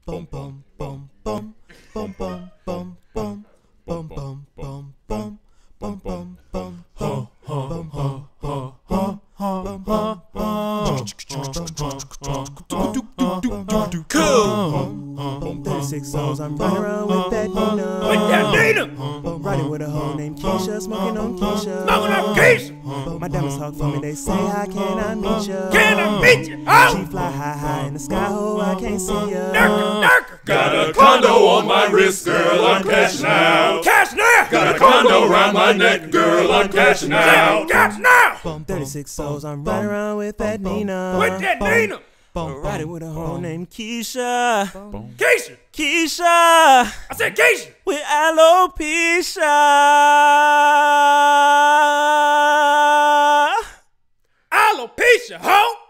bum bum bum bum bum bum bum bum bum bum bum bum bum bum bum ha ha ha ha ha Cool. 36 souls, I'm riding around with that Nina. With that Nina. Riding with a hoe named Keisha, smoking on Keisha. Smoking on Keisha. My diamonds talk for me, they say, how can I meet ya? Can I meet you? Oh. She fly high, high in the sky, ho, I can't see ya. Nurka. Got a condo on my wrist, girl, I'm cashing out. Cash now. Got a condo around my neck, girl, I'm cashing out. Cash now. 36 souls, I'm riding around with that Nina. With that Nina. Riding with a hoe named Keisha. Keisha. Keisha. I said Keisha. With alopecia. Alopecia, ho.